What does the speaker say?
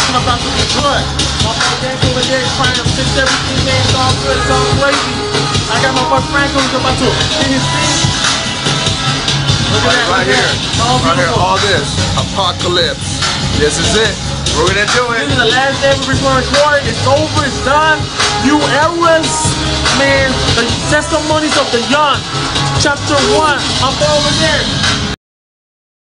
everything about to be good. My boy Dank over there trying to fix everything, man. It's all good, it's all crazy. I got my boy Franco who's about to get his thing. Look at that, right here. Right here, all this. Apocalypse. This is it. We're gonna do it. This is the last day we're gonna record. It's over, it's done. New eras, man. The testimonies of the young. Chapter 1. I'm over there.